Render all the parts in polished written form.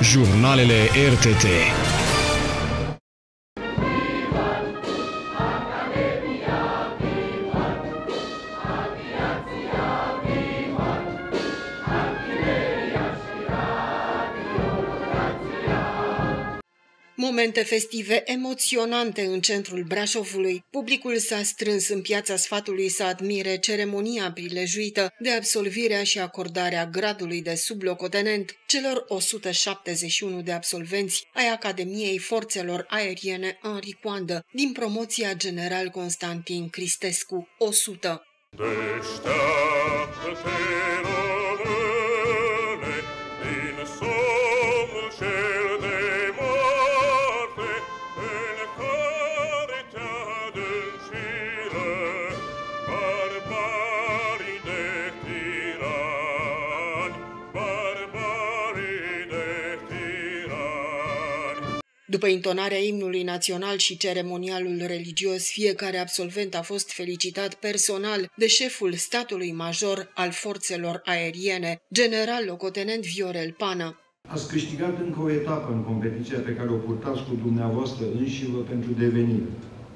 Jurnalele RTT. Momente festive emoționante în centrul Brașovului. Publicul s-a strâns în Piața Sfatului să admire ceremonia prilejuită de absolvirea și acordarea gradului de sublocotenent celor 171 de absolvenți ai Academiei Forțelor Aeriene Henri Coandă din promoția General Constantin Cristescu 100. După intonarea imnului național și ceremonialul religios, fiecare absolvent a fost felicitat personal de șeful statului major al forțelor aeriene, general locotenent Viorel Pană. Ați câștigat încă o etapă în competiția pe care o purtați cu dumneavoastră înșivă pentru devenire.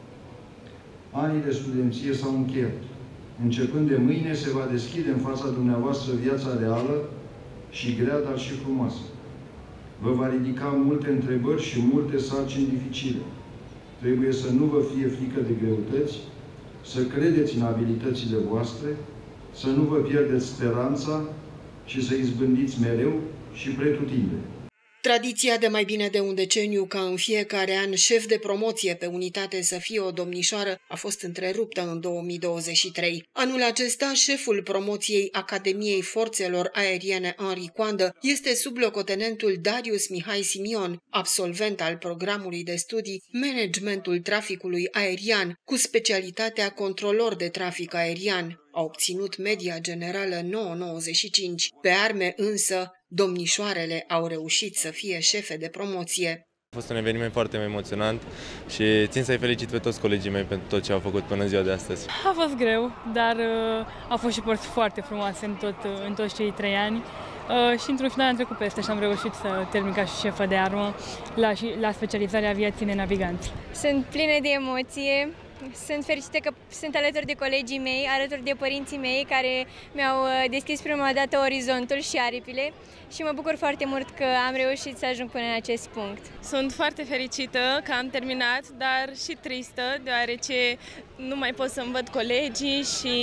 Anii de studenție s-au încheiat. Începând de mâine se va deschide în fața dumneavoastră viața reală și grea, dar și frumoasă. Vă va ridica multe întrebări și multe sarcini dificile. Trebuie să nu vă fie frică de greutăți, să credeți în abilitățile voastre, să nu vă pierdeți speranța și să izbândiți mereu și pretutindeni. Tradiția de mai bine de un deceniu ca în fiecare an șef de promoție pe unitate să fie o domnișoară a fost întreruptă în 2023. Anul acesta, șeful promoției Academiei Forțelor Aeriene Henri Coandă este sublocotenentul Darius Mihai Simion, absolvent al programului de studii Managementul traficului aerian, cu specialitatea controlor de trafic aerian. A obținut media generală 9,95. Pe arme însă, domnișoarele au reușit să fie șefe de promoție. A fost un eveniment foarte emoționant și țin să-i felicit pe toți colegii mei pentru tot ce au făcut până în ziua de astăzi. A fost greu, dar au fost și părți foarte frumoase în toți cei 3 ani. Și într-un final am trecut peste și am reușit să termin ca și șefă de armă la specializarea aviației de naviganți. Sunt plină de emoție. Sunt fericită că sunt alături de colegii mei, alături de părinții mei care mi-au deschis prima dată orizontul și aripile și mă bucur foarte mult că am reușit să ajung până în acest punct. Sunt foarte fericită că am terminat, dar și tristă, deoarece nu mai pot să-mi văd colegii și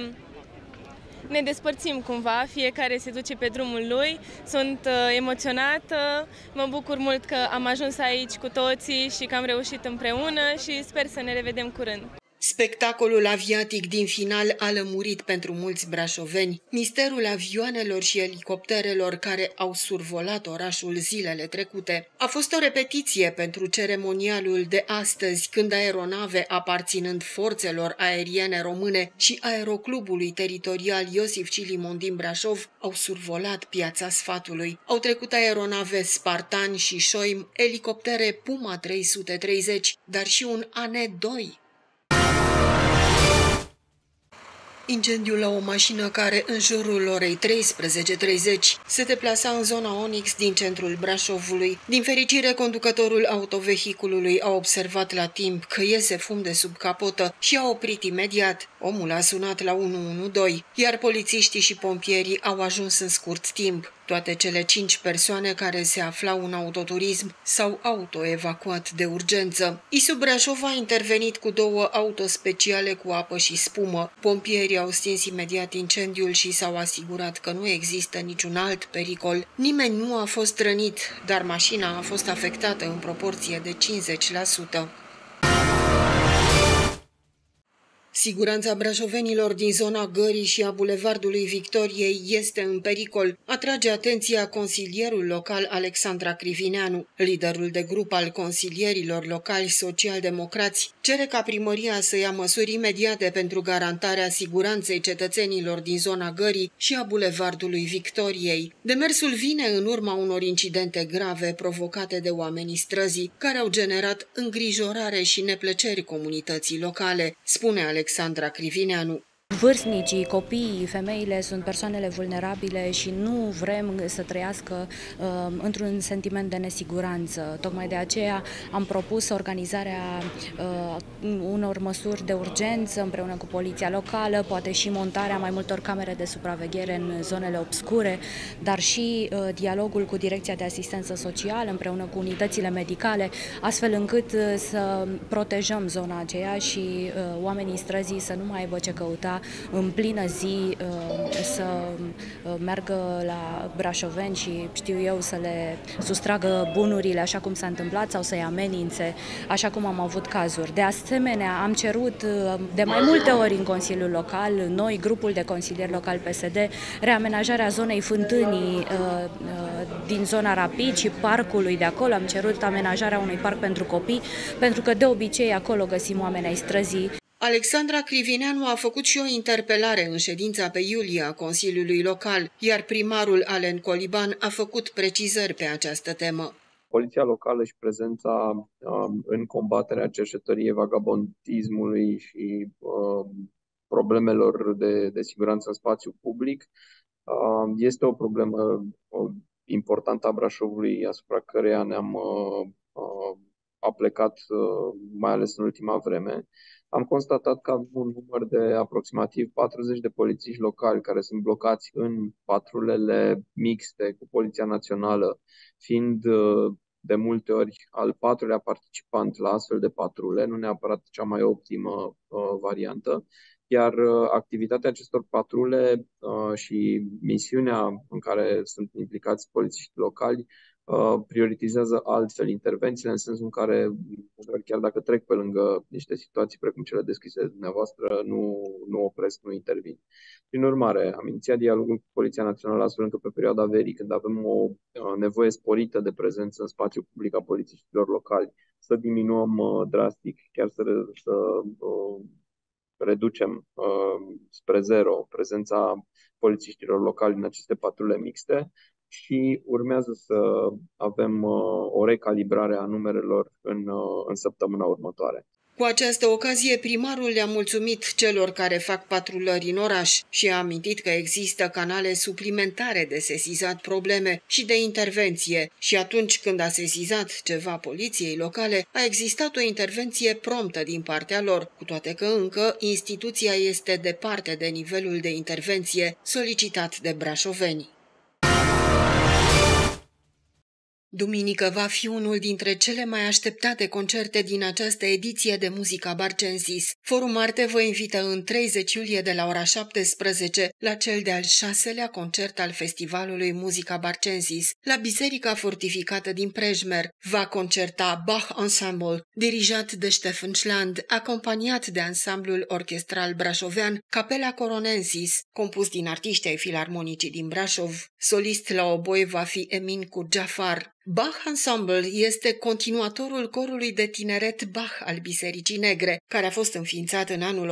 ne despărțim cumva, fiecare se duce pe drumul lui. Sunt emoționată, mă bucur mult că am ajuns aici cu toții și că am reușit împreună și sper să ne revedem curând. Spectacolul aviatic din final a lămurit pentru mulți brașoveni misterul avioanelor și elicopterelor care au survolat orașul zilele trecute. A fost o repetiție pentru ceremonialul de astăzi, când aeronave aparținând forțelor aeriene române și aeroclubului teritorial Iosif Cilimon din Brașov au survolat Piața Sfatului. Au trecut aeronave Spartan și Șoim, elicoptere Puma 330, dar și un AN-2. Incendiul la o mașină care, în jurul orei 13:30, se deplasa în zona Onyx din centrul Brașovului. Din fericire, conducătorul autovehiculului a observat la timp că iese fum de sub capotă și a oprit imediat. Omul a sunat la 112, iar polițiștii și pompierii au ajuns în scurt timp. Toate cele 5 persoane care se aflau în autoturism s-au autoevacuat de urgență. ISU Brașov a intervenit cu 2 auto speciale cu apă și spumă. Pompierii au stins imediat incendiul și s-au asigurat că nu există niciun alt pericol. Nimeni nu a fost rănit, dar mașina a fost afectată în proporție de 50%. Siguranța brașovenilor din zona Gării și a Bulevardului Victoriei este în pericol, atrage atenția consilierul local Alexandra Crivineanu. Liderul de grup al consilierilor locali social-democrați cere ca primăria să ia măsuri imediate pentru garantarea siguranței cetățenilor din zona Gării și a Bulevardului Victoriei. Demersul vine în urma unor incidente grave provocate de oamenii străzii, care au generat îngrijorare și neplăceri comunității locale, spune Alexandra Crivineanu. Vârstnicii, copiii, femeile sunt persoanele vulnerabile și nu vrem să trăiască într-un sentiment de nesiguranță. Tocmai de aceea am propus organizarea unor măsuri de urgență împreună cu poliția locală, poate și montarea mai multor camere de supraveghere în zonele obscure, dar și dialogul cu Direcția de Asistență Socială împreună cu unitățile medicale, astfel încât să protejăm zona aceea și oamenii străzii să nu mai aibă ce căuta în plină zi, să meargă la brașoveni și știu eu să le sustragă bunurile așa cum s-a întâmplat sau să-i amenințe, așa cum am avut cazuri. De asemenea, am cerut de mai multe ori în Consiliul Local, noi, grupul de consilieri local PSD, reamenajarea zonei Fântânii din zona Rapid și parcului de acolo. Am cerut amenajarea unui parc pentru copii, pentru că de obicei acolo găsim oameni ai străzii. Alexandra Crivineanu a făcut și o interpelare în ședința pe iulie a Consiliului Local, iar primarul Alen Coliban a făcut precizări pe această temă. Poliția locală și prezența în combaterea cercetăriei vagabondismului și problemelor de siguranță în spațiu public este o problemă importantă a Brașovului, asupra căreia ne-am aplecat mai ales în ultima vreme. Am constatat că avem un număr de aproximativ 40 de polițiști locali care sunt blocați în patrulele mixte cu Poliția Națională, fiind de multe ori al patrulea participant la astfel de patrule, nu neapărat cea mai optimă variantă, iar activitatea acestor patrule și misiunea în care sunt implicați polițiști locali prioritizează altfel intervențiile, în sensul în care, chiar dacă trec pe lângă niște situații precum cele descrise de dumneavoastră, nu opresc, nu intervin. Prin urmare, am inițiat dialogul cu Poliția Națională astfel încât pe perioada verii, când avem o nevoie sporită de prezență în spațiul public a polițiștilor locali, să diminuăm drastic, chiar să reducem spre zero prezența polițiștilor locali în aceste patrule mixte și urmează să avem o recalibrare a numerelor în săptămâna următoare. Cu această ocazie, primarul le-a mulțumit celor care fac patrulări în oraș și a amintit că există canale suplimentare de sesizat probleme și de intervenție și atunci când a sesizat ceva poliției locale, a existat o intervenție promptă din partea lor, cu toate că încă instituția este departe de nivelul de intervenție solicitat de brașoveni. Duminică va fi unul dintre cele mai așteptate concerte din această ediție de Muzica Barcensis. Forum Arte vă invită în 30 iulie de la ora 17 la cel de-al 6-lea concert al festivalului Muzica Barcensis, la Biserica Fortificată din Prejmer. Va concerta Bach Ensemble, dirijat de Stefan Schland, acompaniat de ansamblul orchestral brașovean Capella Coronensis, compus din artiști ai Filarmonicii din Brașov. Solist la oboi va fi Emin Kurjafar. Bach Ensemble este continuatorul corului de tineret Bach al Bisericii Negre, care a fost înființat în anul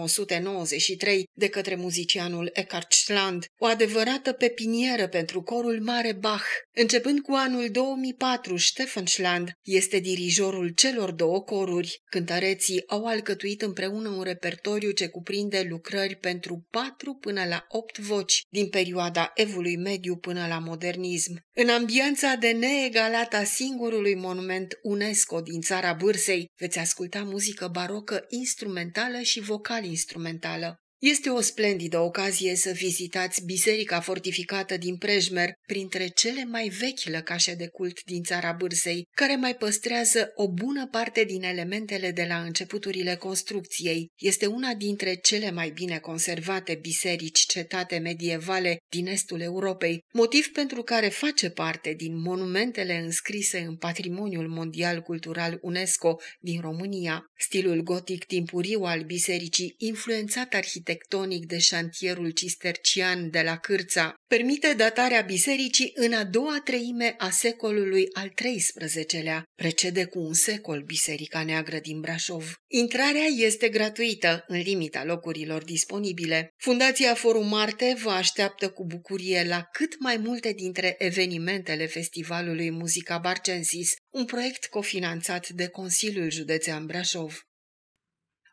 1993 de către muzicianul Eckhard Schland, o adevărată pepinieră pentru corul mare Bach. Începând cu anul 2004, Stefan Schland este dirijorul celor două coruri. Cântăreții au alcătuit împreună un repertoriu ce cuprinde lucrări pentru 4 până la 8 voci, din perioada Evului Mediu până la modernism. În ambianța de neegalată a singurului monument UNESCO din țara Bârsei, veți asculta muzică barocă instrumentală și vocal-instrumentală. Este o splendidă ocazie să vizitați Biserica Fortificată din Prejmer, printre cele mai vechi lăcașe de cult din țara Bârsei, care mai păstrează o bună parte din elementele de la începuturile construcției. Este una dintre cele mai bine conservate biserici-cetate medievale din estul Europei, motiv pentru care face parte din monumentele înscrise în Patrimoniul Mondial Cultural UNESCO din România. Stilul gotic timpuriu al bisericii, influențat arhitectonic de șantierul cistercian de la Cârța, permite datarea bisericii în a doua treime a secolului al XIII-lea. Precede cu un secol Biserica Neagră din Brașov. Intrarea este gratuită, în limita locurilor disponibile. Fundația Forum Arte vă așteaptă cu bucurie la cât mai multe dintre evenimentele festivalului Muzica Barcensis, un proiect cofinanțat de Consiliul Județean Brașov.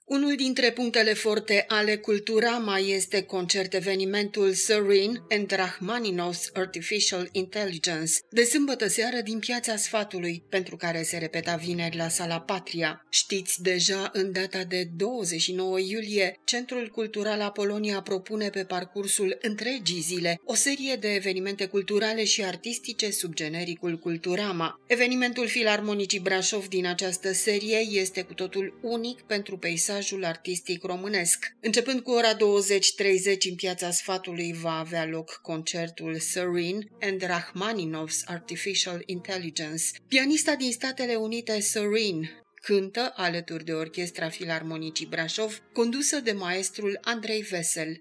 Unul dintre punctele forte ale Culturama este concert-evenimentul Serene and Rachmaninoff's Artificial Intelligence, de sâmbătă seară din Piața Sfatului, pentru care se repeta vineri la Sala Patria. Știți deja, în data de 29 iulie, Centrul Cultural Apolonia propune pe parcursul întregii zile o serie de evenimente culturale și artistice sub genericul Culturama. Evenimentul Filarmonicii Brașov din această serie este cu totul unic pentru peisajul artistic românesc. Începând cu ora 20:30 în Piața Sfatului va avea loc concertul Serene and Rachmaninoff's Artificial Intelligence. Pianista din Statele Unite, Serene, cântă alături de Orchestra Filarmonicii Brașov, condusă de maestrul Andrei Vesel.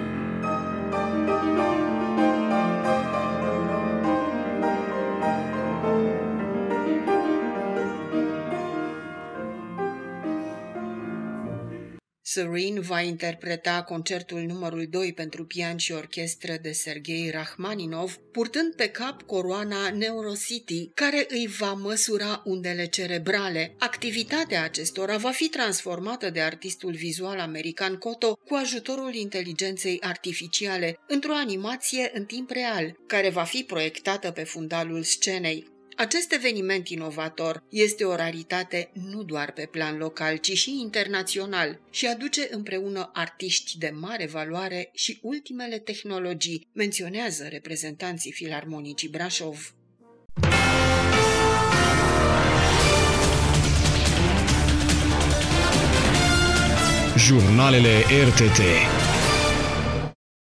Serene va interpreta concertul numărul 2 pentru pian și orchestră de Serghei Rachmaninov, purtând pe cap coroana Neurocity, care îi va măsura undele cerebrale. Activitatea acestora va fi transformată de artistul vizual american Koto cu ajutorul inteligenței artificiale într-o animație în timp real, care va fi proiectată pe fundalul scenei. Acest eveniment inovator este o raritate nu doar pe plan local, ci și internațional și aduce împreună artiști de mare valoare și ultimele tehnologii, menționează reprezentanții Filarmonicii Brașov. Jurnalele RTT.